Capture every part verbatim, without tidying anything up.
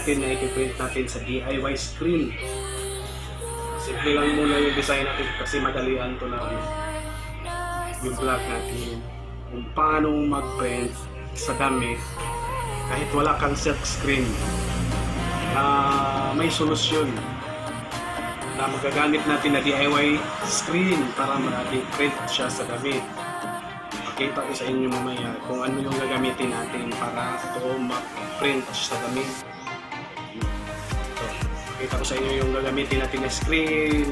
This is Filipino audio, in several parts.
natin na i-print natin sa D I Y screen. Simple lang muna yung design natin kasi madalian to na yung vlog natin kung paano mag-print sa damit kahit wala kang silk screen. Uh, may solusyon na magagamit natin na D I Y screen para ma-print siya sa damit. Pakita ko sa inyo mamaya kung ano yung gagamitin natin para ito ma-print sa damit. So, pakita ko sa inyo yung gagamitin natin na screen.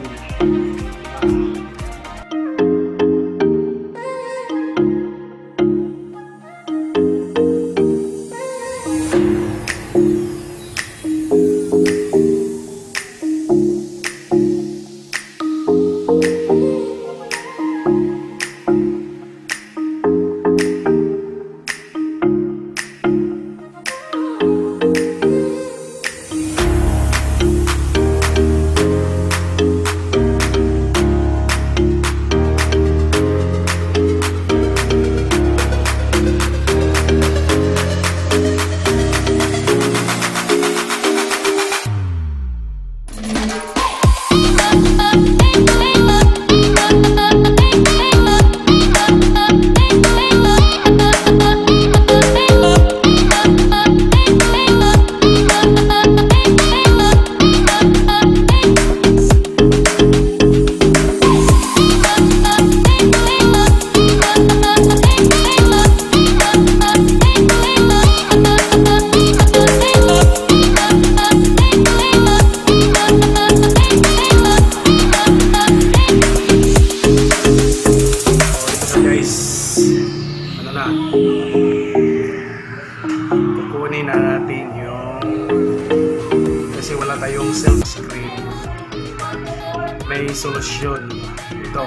Kukunin na natin yung kasi wala tayong silk screen. May solusyon ito.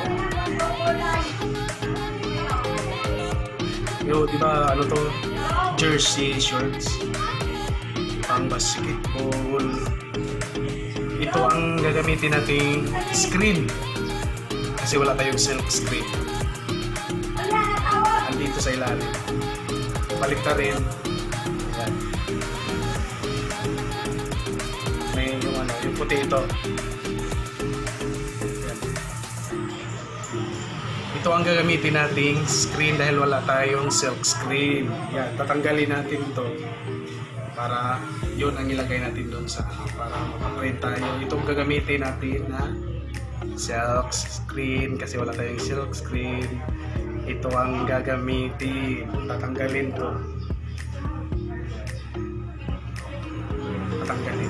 Yo, di ba ano to? Jersey shorts, pang basketball. Ito ang gagamitin nating screen kasi wala tayong silk screen. Andito sa ilalim. Balik na rin. Ayan. May yung ano, yung puti ito. Ayan. Ito ang gagamitin nating screen dahil wala tayong silk screen. Ayan, tatanggalin natin ito para yun ang ilagay natin doon sa ano, para makaprint tayo. Ito ang gagamitin natin na silk screen kasi wala tayong silk screen. Ito ang gagamitin. Tatanggalin to. Tatanggalin.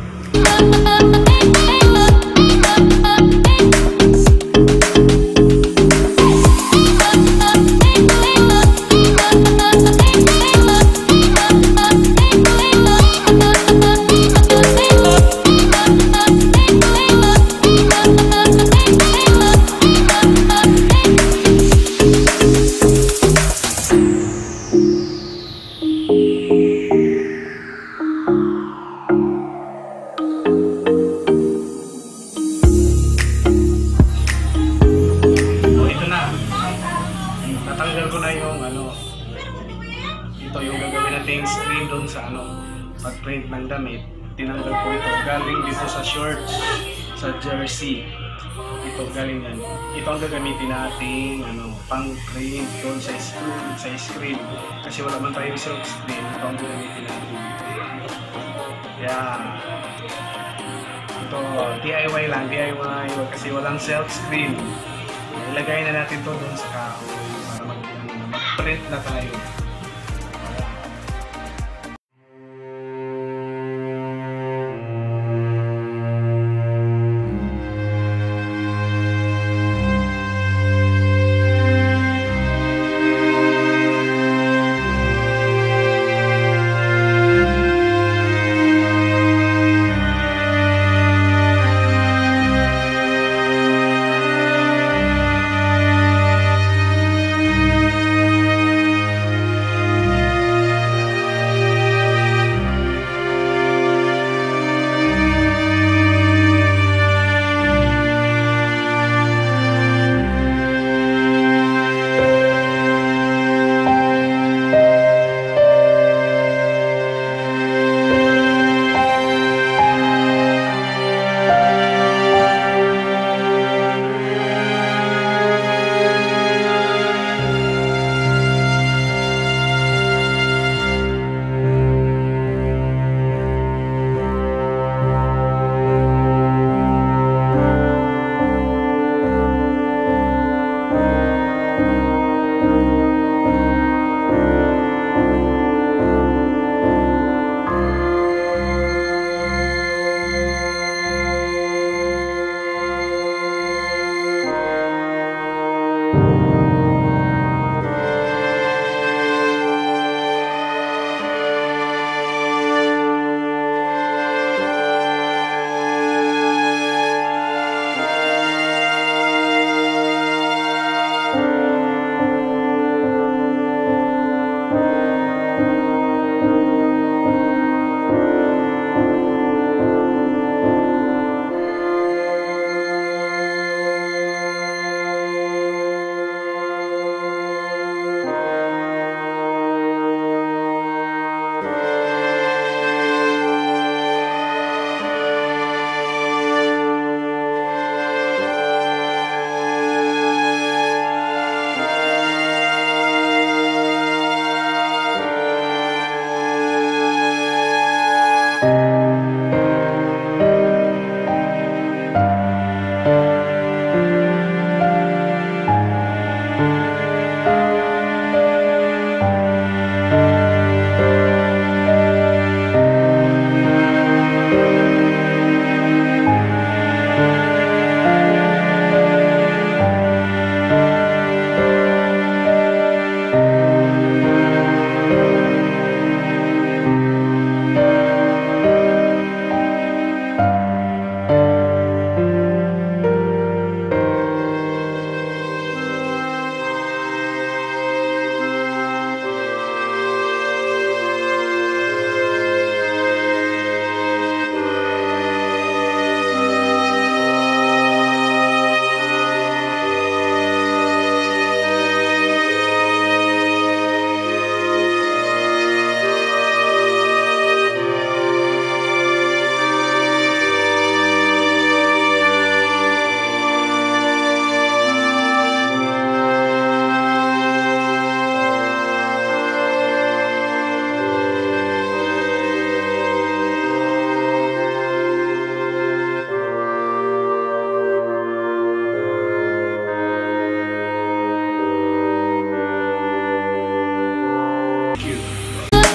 Natanggal ko na yung ano, ito yung gagawin nating screen doon sa ano, pag-print ng damit. Tinanggal ko ito, galing dito sa shorts, sa jersey. Ito galing yan. Ito ang gagamitin nating ano, pang-print doon sa screen, sa screen. Kasi wala man tayong silk screen, ito ang gagamitin natin. Yan. Ito, D I Y lang, D I Y kasi walang silk screen. Ilagay na natin ito doon sa kahoy para mag-print na tayo.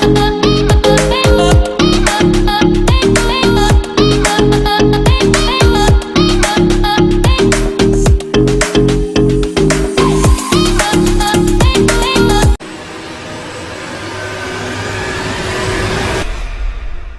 Thank you.